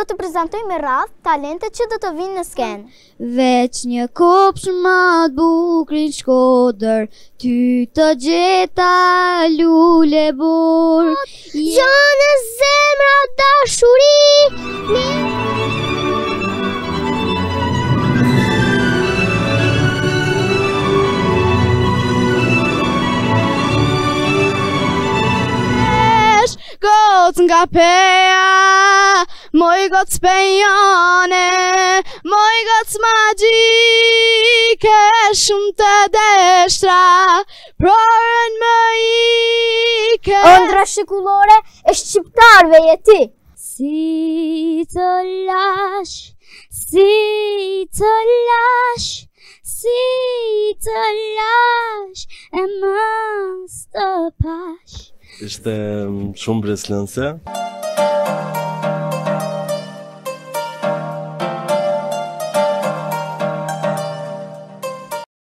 do të prezantoj me radhë talentet që do të vinë në skenë. Veç një kopsh ma të bukrin Shkodër, ty të gjeta lule bur. Jo në zemra dashuri. Gocë nga peja, moj gocë pejane, moj gocë magjike, shumë të deshtra, prorën më ike. Ëndra shekullore e shqiptarve je ti. Si të lash, si të lash, si të lash, e mos të pash. Ishte shumë breslënse.